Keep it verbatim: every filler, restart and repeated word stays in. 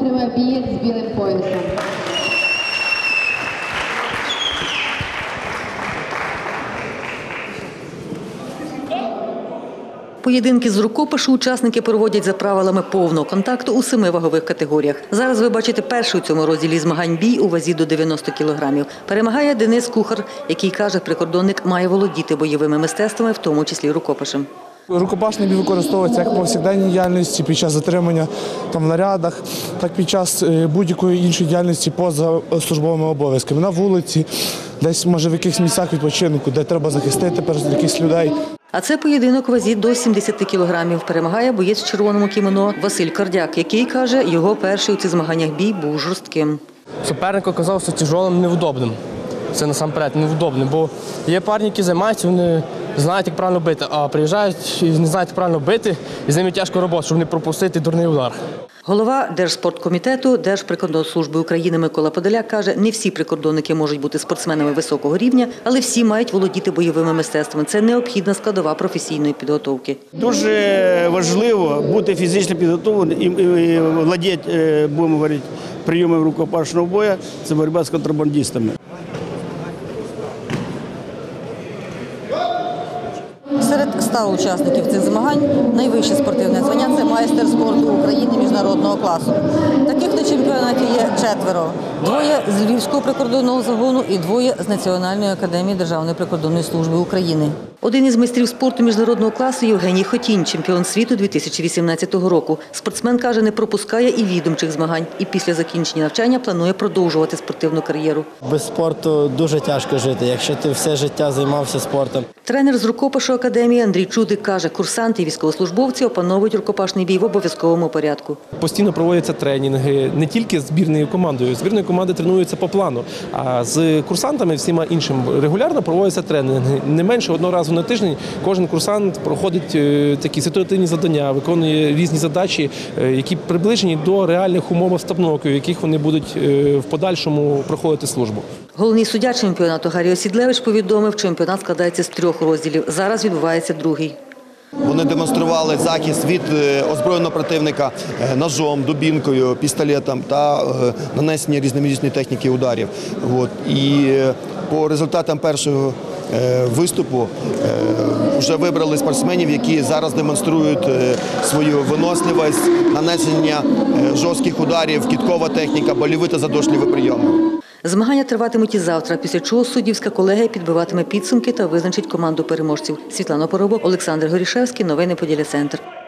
отримає бієць з білим поясом. Поєдинки з рукопишу учасники проводять за правилами повного контакту у семи вагових категоріях. Зараз ви бачите перший у цьому розділі змагань бій у вазі до дев'яноста кілограмів. Перемагає Денис Кухар, який каже, прикордонник має володіти бойовими мистецтвами, в тому числі рукопишем. Рукопашний бій використовується як в повсякденній діяльності, під час затримання там, в нарядах, так під час будь-якої іншої діяльності поза службовими обов'язками. На вулиці, десь, може, в якихось місцях відпочинку, де треба захистити перед якихось людей. А це поєдинок у вазі до сімдесяти кілограмів. Перемагає боєць в червоному кімоно Василь Кордяк, який, каже, його перший у цих змаганнях бій був жорстким. Суперник оказався тяжелим, невдобним. Це насамперед невдобним, бо є парні, які займаються, вони знають, як правильно бити, а приїжджають і не знають, як правильно бити, і з ними тяжко робота, щоб не пропустити дурний удар. Голова Держспорткомітету Держприкордонслужби України Микола Подоляк каже, не всі прикордонники можуть бути спортсменами високого рівня, але всі мають володіти бойовими мистецтвами. Це необхідна складова професійної підготовки. Дуже важливо бути фізично підготовленим і володіти, будемо говорити, прийомами рукопашного бою – це боротьба з контрабандистами. Серед ста учасників цих змагань найвище спортивне звання – це майстер спорту України міжнародного класу. Таких на чемпіонаті є четверо. Двоє з Львівського прикордонного загону і двоє з Національної академії Державної прикордонної служби України. Один із майстрів спорту міжнародного класу – Євгеній Хотінь, чемпіон світу дві тисячі вісімнадцятого року. Спортсмен, каже, не пропускає і відомчих змагань. І після закінчення навчання планує продовжувати спортивну кар'єру. Без спорту дуже тяжко жити, якщо ти все життя займався спортом. Тренер з рукопишу академії Андрій Чудик каже, курсанти і військовослужбовці опановують рукопашний бій в обов'язковому порядку. Постійно проводяться тренінги не тільки з збірною командою. Збірної команди тренуються по плану, а з курсантами всіма іншими регулярно проводяться тренінги. Не менше одного разу на тиждень кожен курсант проходить такі ситуативні завдання, виконує різні задачі, які приближені до реальних умов обстановки, в яких вони будуть в подальшому проходити службу. Головний суддя чемпіонату Гаррій Осідлевич повідомив, чемпіонат складається з трьох розділів. Зараз відбувається другий. Вони демонстрували захист від озброєного противника ножом, дубінкою, пістолетом та нанесення різноманітної техніки ударів. От. І по результатам першого виступу вже вибрали спортсменів, які зараз демонструють свою виносливість, нанесення жорстких ударів, кіткова техніка, больові та задушливі прийоми. Змагання триватимуть і завтра, після чого суддівська колегія підбиватиме підсумки та визначить команду переможців. Світлана Поробок, Олександр Горішевський. Новини Поділля Центр.